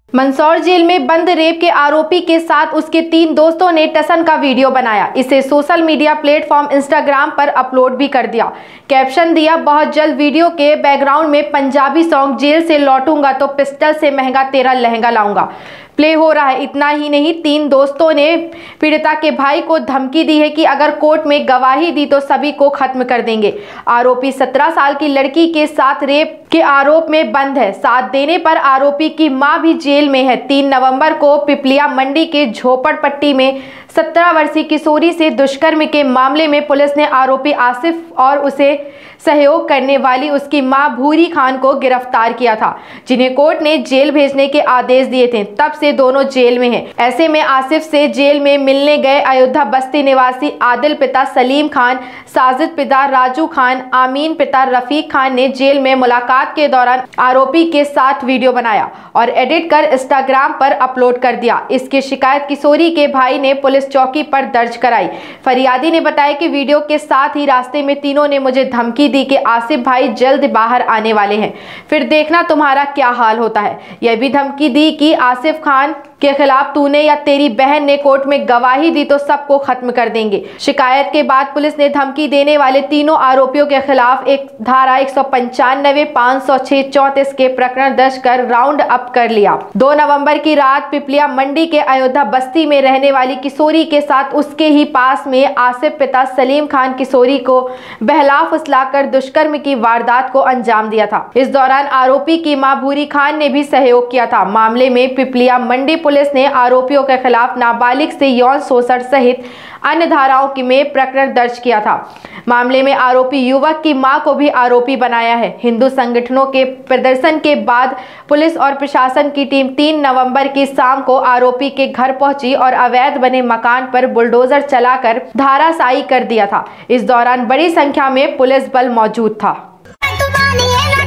Mandsaur jail में बंद rape के आरोपी के साथ उसके 3 दोस्तों ने टसन का वीडियो बनाया। इसे सोशल मीडिया प्लेटफॉर्म इंस्टाग्राम पर अपलोड भी कर दिया। कैप्शन दिया, बहुत जल्द वीडियो के बैकग्राउंड में पंजाबी सॉन्ग, जेल से लौटूंगा तो पिस्टल से महंगा तेरा लहंगा लाऊंगा प्ले हो रहा है। इतना ही नहीं, 3 दोस्तों ने पीड़िता के भाई को धमकी दी है कि अगर कोर्ट में गवाही दी तो सभी को खत्म कर देंगे। आरोपी 17 साल की लड़की के साथ रेप के आरोप में बंद है। साथ देने पर आरोपी की मां भी जेल में है। 3 नवंबर को पिपलिया मंडी के झोपड़पट्टी में 17 वर्षीय किशोरी से दुष्कर्म के मामले में पुलिस ने आरोपी आसिफ और उसे सहयोग करने वाली उसकी मां भूरी खान को गिरफ्तार किया था, जिन्हें कोर्ट ने जेल भेजने के आदेश दिए थे। तब से दोनों जेल में हैं। ऐसे में आसिफ से जेल में मिलने गए अयोध्या बस्ती निवासी आदिल पिता सलीम खान, साजिद पिता राजू खान, आमीन पिता रफीक खान ने जेल में मुलाकात के दौरान आरोपी के साथ वीडियो बनाया और एडिट कर इंस्टाग्राम पर अपलोड कर दिया। इसकी शिकायत किशोरी के भाई ने पुलिस चौकी पर दर्ज कराई। फरियादी ने बताया कि वीडियो के साथ ही रास्ते में तीनों ने मुझे धमकी दी कि आसिफ भाई जल्द बाहर आने वाले हैं, फिर देखना तुम्हारा क्या हाल होता है। यह भी धमकी दी कि आसिफ खान के खिलाफ तूने या तेरी बहन ने कोर्ट में गवाही दी तो सबको खत्म कर देंगे। शिकायत के बाद पुलिस ने धमकी देने वाले तीनों आरोपियों के खिलाफ एक धारा 195, 506, 34 के प्रकरण दर्ज कर राउंड अप कर लिया। 2 नवंबर की रात पिपलिया मंडी के अयोध्या बस्ती में रहने वाली किशोरी के साथ उसके ही पास में आसिफ पिता सलीम खान किशोरी को बहला फुसलाकर दुष्कर्म की वारदात को अंजाम दिया था। इस दौरान आरोपी की मां भूरी खान ने भी सहयोग किया था। मामले में पिपलिया मंडी पुलिस ने आरोपियों के खिलाफ नाबालिग से यौन शोषण सहित अन्य धाराओं में प्रकरण दर्ज किया था। मामले में आरोपी युवक की मां को भी आरोपी बनाया है। हिंदू संगठनों के प्रदर्शन के बाद पुलिस और प्रशासन की टीम 3 नवंबर की शाम को आरोपी के घर पहुंची और अवैध बने मकान पर बुलडोजर चलाकर धराशायी कर दिया था। इस दौरान बड़ी संख्या में पुलिस बल मौजूद था।